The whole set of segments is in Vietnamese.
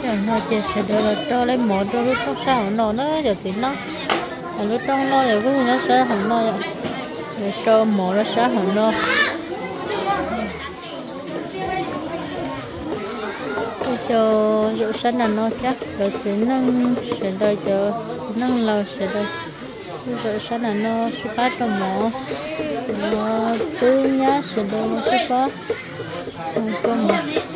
giờ nó chỉ sẽ được cho lấy một cho lúc trong sao nó giờ thì nó lúc trong nó giờ cũng nó sẽ hẳn nó rồi cho một nó sẽ hẳn nó cho rượu xanh là nó chắc rồi thì nó sẽ đợi cho nó lâu sẽ đợi rượu xanh là nó sẽ bắt cho mỏ nó tươi nhá sẽ đợi nó sẽ có không có một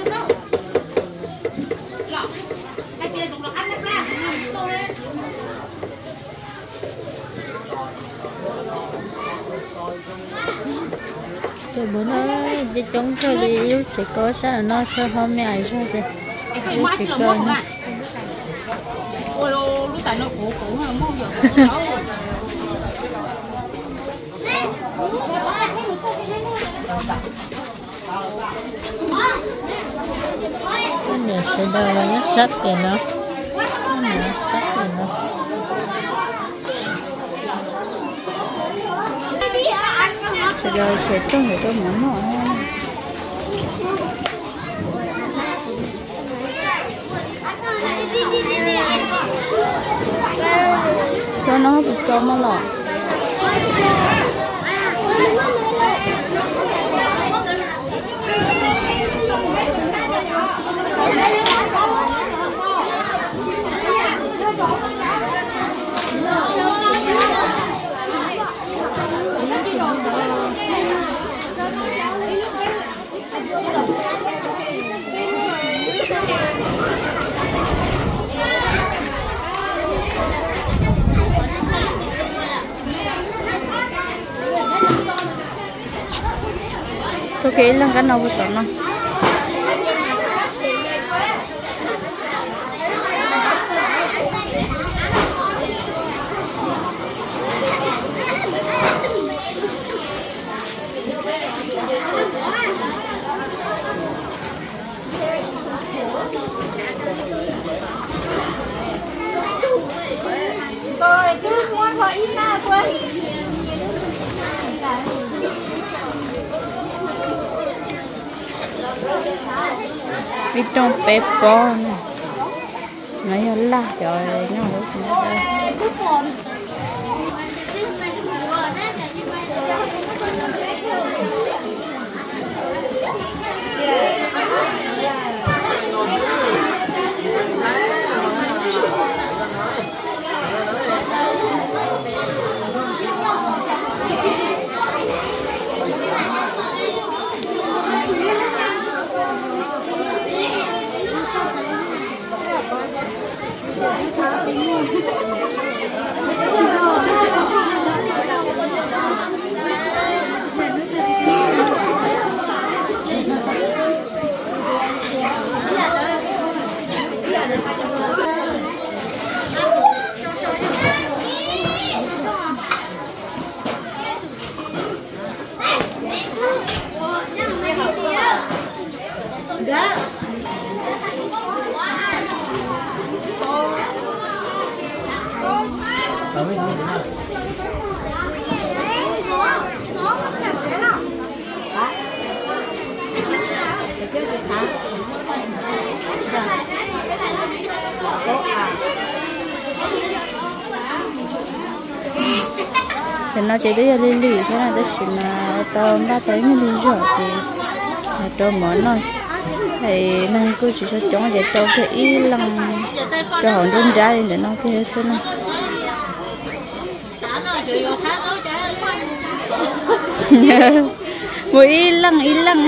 rồi bữa nó đi chống cho đi lúc sẽ có sao là nó sẽ hôm nay sao thì lúc sẽ có nữa ôi lúc tại nó cũ nó không giờ cái này sẽ đâu là nó sắp thì nó sắp thì nó rồi sẽ cho người tôi muốn họ cho nó bị cho nó lọt ok lang kan nào betul no tôi cứ muốn hỏi ít na quên đi trong bếp con này là trời nó không thì nó chỉ đi đi lì thế là tôi xin là tao đã thấy như đi rồi thì cho món thôi thì nên cứ chỉ cho chọn để cho cái ý lần cho họ đun ra để nó kia thế này mỗi ý lăng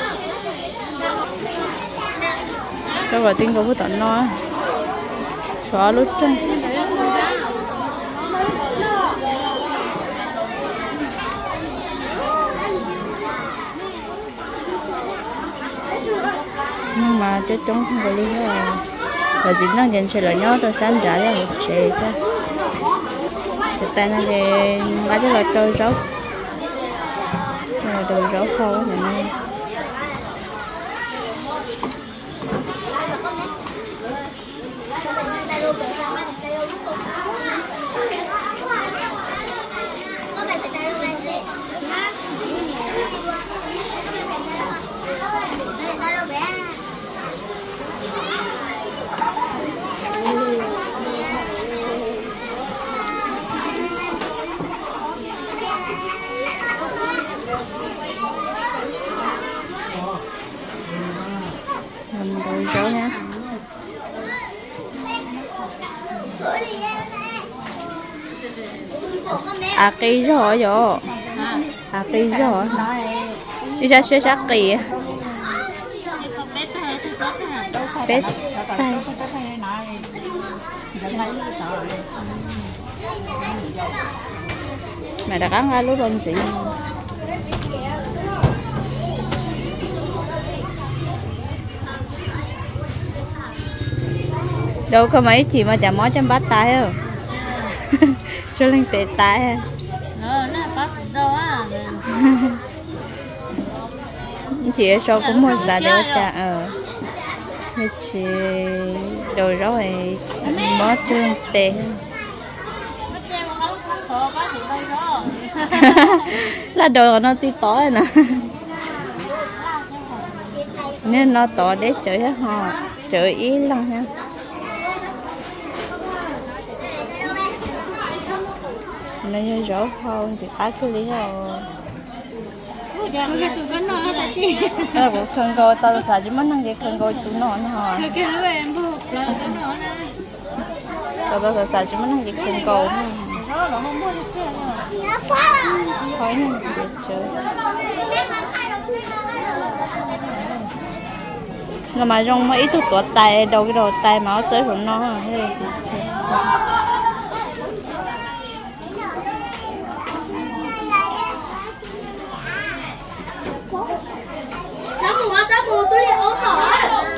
cho vào tiếng có bút tận nó xóa lút chân nhưng mà cho chúng không có lý do là chỉ nó nhìn sẽ là nhớ tôi sáng trả ra một xe thôi thực tại là thì ba chứ là trôi rốt rồi đồ rốt khô này rồi gió nha. À cây gió gió. À cây gió. Đi ra xe sắc kỳ. Bết tay. Mày đã ăn hai lúc rồi chị. Đâu có mấy chị mà chả mó chăm bắt tay không? Cho lên tệ tay ha. Nó bắt đâu á. Chị ở sau cũng mua xả đỡ chả Thế chị đồ rồi mó trơn tệ. Là đồ nó tí tỏi nè. Nên nó tỏ để chơi hết họ chơi ý lắm ha. Nó như rõ không thì phá cái lý rồi. Cũng khăn coi tao xài chứ mất năng gì khăn coi tụi nó hả? Tao xài chứ mất năng gì khăn coi. Khói này để chơi. Là mà trong mấy ít tuột tay đâu cái đầu tay máu chơi của nó Sáu mùa tôi đi ốm rồi.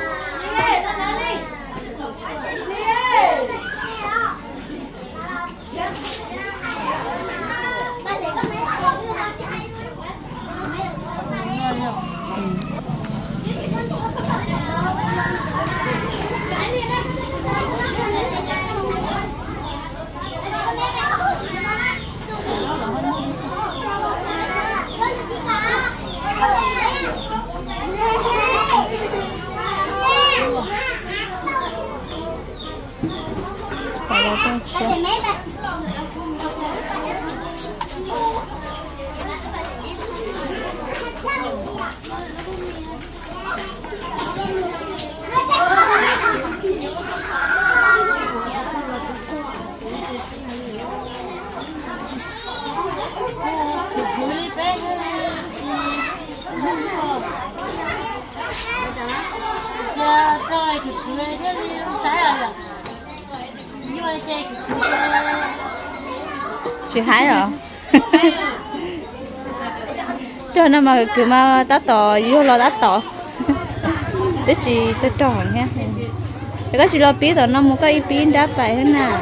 chị hái rồi. Cho nên mà cứ mà đá tỏ vô lo đá tỏ để chị cho tròn ha. Để có chị lo biết rồi nó một cái pin đá phải thế nào.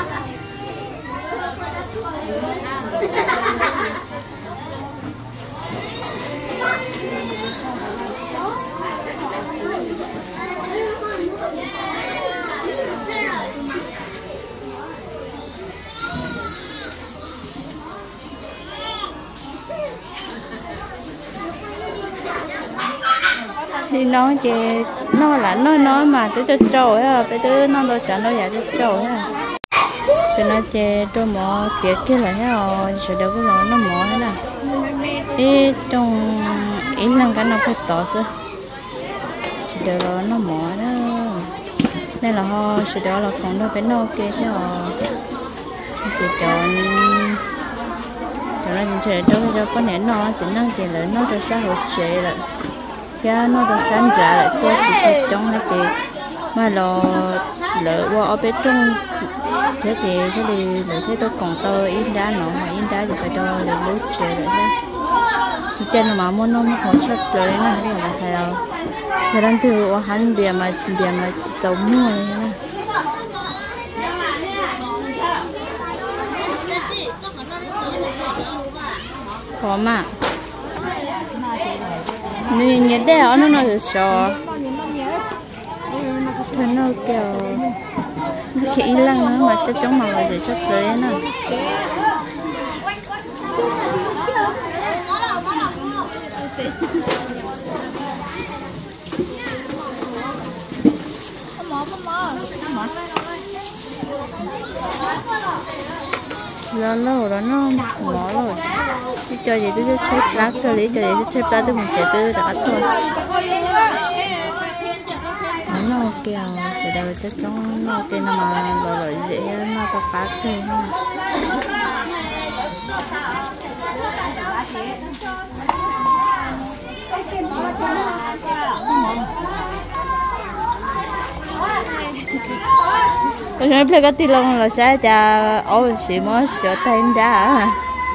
Thì nó chị nó là nó mà tới cho trâu á, bây giờ nó đâu chẳng đâu cho trâu á. Cho nó chị trâu mỏ tiệt kia lại rồi, rồi đâu có nói nó mỏ thế nào. Ý trong ít lần cái nó phải tỏ chứ. Rồi đó nó mỏ đó. Nên là họ sẽ đó là còn đâu phải nó kia thế rồi. Chị chọn nó sẽ cho có nét nó chỉ năng chị lại nó cho xã hội trẻ lại. Cái nó được sáng trả lại qua chỉ trong cái gì mà lỡ qua ở bên trong thế thì lỡ thế tôi còn tơ in đá nó mà in đá thì phải cho để lướt chơi lại ha. Trên là mà muốn nó hỗ trợ chơi này cái là thầy à thì đang từ ở hắn bìa mà tàu mua này nè. Có mà nhìn đây ở nó là sò thế nó kiểu kỹ lăng nữa mà cho chúng mà để cho tới nè. Lâu đó nó mỏ rồi cho gì tôi xếp lá thôi, lý cho gì tôi xếp lá tôi mình chạy tôi đã thôi. nó kìa thì đâu chắc trong nó cái nó mà rồi dễ nó có phát thêm cái này phải cái tí lông là sẽ cho ôi xì mới sửa thêm ra hả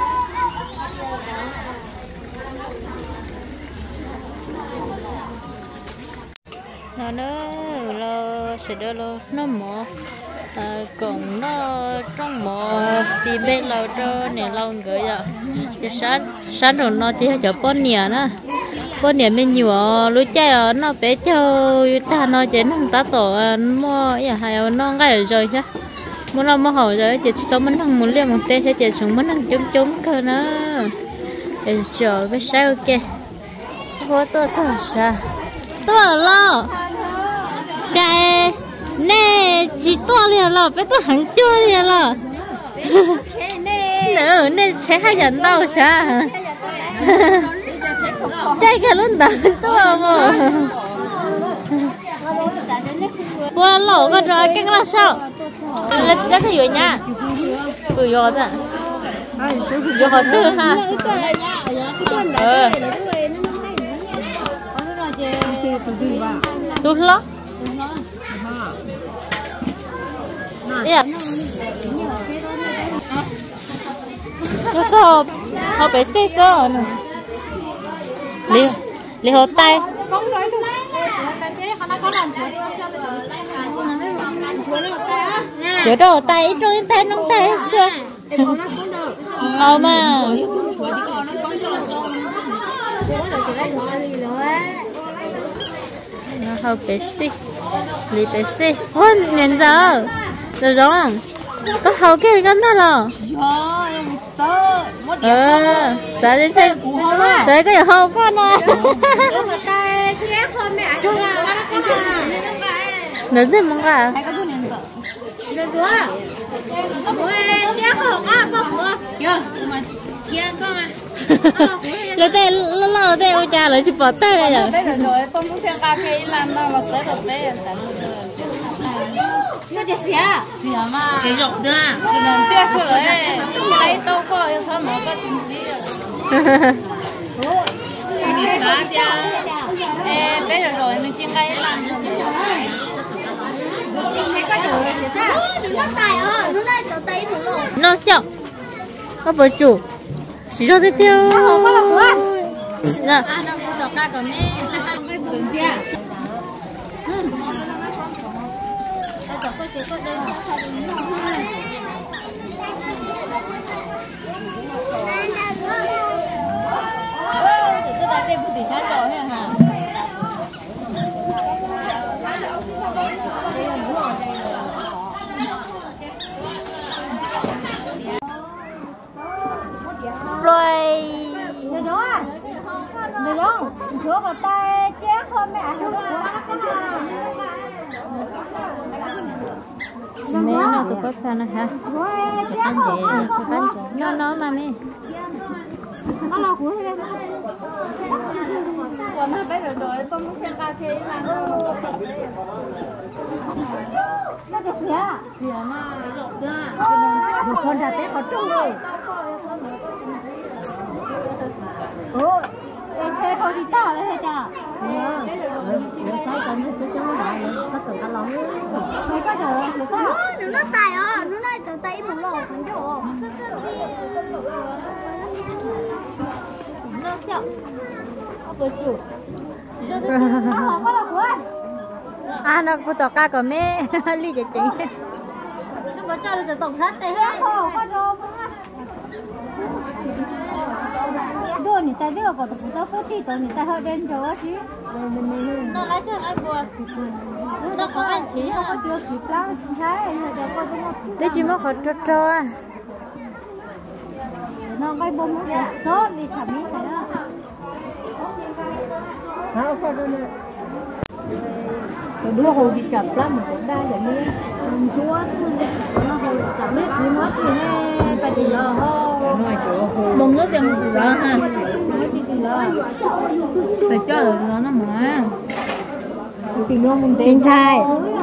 nó lo sẽ đỡ lo nó mỏ còn nó trong mỏ thì bên lâu cho nè lâu gửi rồi cho sát rồi nó chỉ cho con nhẹ nữa con nhẹ bên nhiều lúa trái nó bé cho ta nó chỉ nó ta tổ mua ya hay nó ngay rồi chứ muốn làm mua hậu rồi chỉ tao muốn ăn muốn liền một tê thế chỉ chúng muốn ăn chúng cơ nữa để rồi với sao ok có tôi sao sao tôi lo cái nè chỉ to liền lo bé tôi hàng chưa liền lo nữa nè sẽ hai nhận đâu sao trái cái luôn đó tôi mà qua lẩu cái rồi cái là sao lên lên thì rồi nha từ rồi đó rồi họ tư ha tu lo dạ nó họ phải xé sơ nữa li hồ tay giờ đồ tay ít rồi tay nông tay chưa mà nó hơi bé xí li bé xí ôn nên giờ rồi không có hậu cái cái đó rồi sao đến chơi sao cái hậu con à nó rất mong à lấy tay lo tay ôi cha lại chụp vào tay này rồi không có thêm cà phê làm đâu là tới đầu tay nó chỉ xỉa mà cái rộng nữa thì lần tiếc thôi đấy lấy tô coi sao mà có tính gì đi xa cha bây giờ rồi mình chỉ hay làm rồi nó sao nó bự chủ chỉ cho thế tiêu nè nó cũng đọc ra còn nè cái bự kia rồi được không? Chúa vào tay chết không mẹ mẹ nó tụi có sao nữa hả? Ăn chị cho bán chị nó mà mẹ nó là của em còn nó bây giờ rồi tôi muốn xem cà phê mà nó cái gì mà được con ra tết có trông rồi ủa em xe thôi đi tao đấy hả cha cái con nó sẽ nó lại nó tự ăn lòng mấy cái rồi nó tài nó này từ tay một lỗ cũng được nó sao bữa chiều nó có tỏ ca của mẹ ly chạy chính nó có cho được tổng hết đấy hết đôi người ta biết là có tụi tao có thi tụi người ta hơi đen rồi chứ nó lấy cho anh buồn nó có anh chỉ nó có chưa kịp lắm thấy đấy chỉ mới có trò nó cái bông nó sốt đi thẩm mỹ cái đó đứa hồi đi chập lắm mình cũng đa vậy đi chúa nó hồi chập biết gì mất thì nghe phải đi lo mong nhớ tiền gì đó ha nói gì đó phải cho nó mà Pin trai